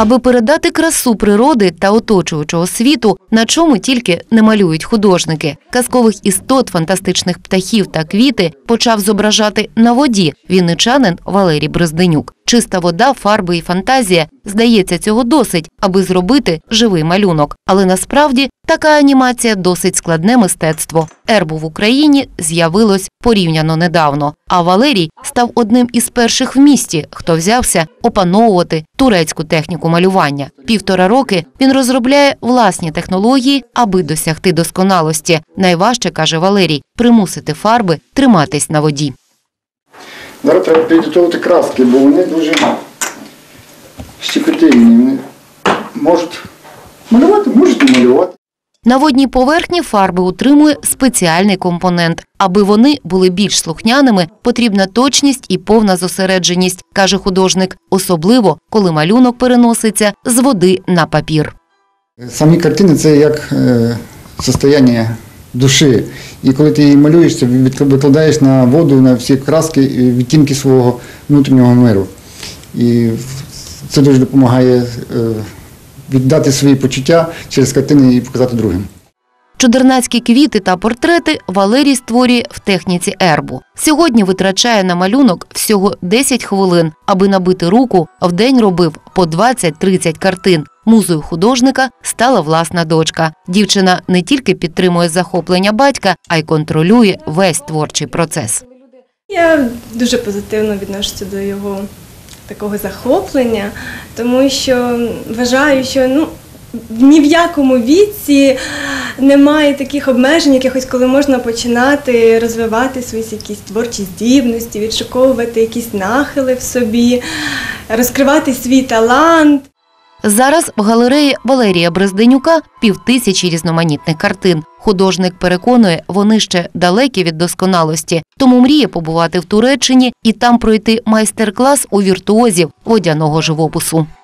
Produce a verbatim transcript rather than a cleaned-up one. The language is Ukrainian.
Аби передати красу природи та оточуючого світу, на чому тільки не малюють художники. Казкових істот, фантастичних птахів та квіти почав зображати на воді вінничанин Валерій Брезденюк. Чиста вода, фарби і фантазія, здається, цього досить, аби зробити живий малюнок. Але насправді така анімація – досить складне мистецтво. Ербу в Україні з'явилось порівняно недавно. А Валерій став одним із перших в місті, хто взявся опановувати турецьку техніку малювання. Півтора роки він розробляє власні технології, аби досягти досконалості. Найважче, каже Валерій, примусити фарби триматись на воді. Зараз треба підготувати краски, бо вони дуже щепетильні. Вони можуть малювати, можуть не малювати. На водній поверхні фарби утримує спеціальний компонент. Аби вони були більш слухняними, потрібна точність і повна зосередженість, каже художник. Особливо, коли малюнок переноситься з води на папір. Самі картини – це як е, состояння душі. І коли ти її малюєш, ти викладаєш на воду, на всі краски, відтінки свого внутрішнього миру. І це дуже допомагає е, віддати свої почуття через картини і показати другим. Чудернацькі квіти та портрети Валерій створює в техніці ербу. Сьогодні витрачає на малюнок всього десять хвилин. Аби набити руку, вдень робив по двадцять-тридцять картин. Музою художника стала власна дочка. Дівчина не тільки підтримує захоплення батька, а й контролює весь творчий процес. Я дуже позитивно відношуся до його такого захоплення, тому що вважаю, що ну, ні в якому віці немає таких обмежень, якихось, коли можна починати розвивати свої якісь творчі здібності, відшуковувати якісь нахили в собі, розкривати свій талант. Зараз в галереї Валерія Брезденюка півтисячі різноманітних картин. Художник переконує, вони ще далекі від досконалості, тому мріє побувати в Туреччині і там пройти майстер-клас у віртуозів водяного живопису.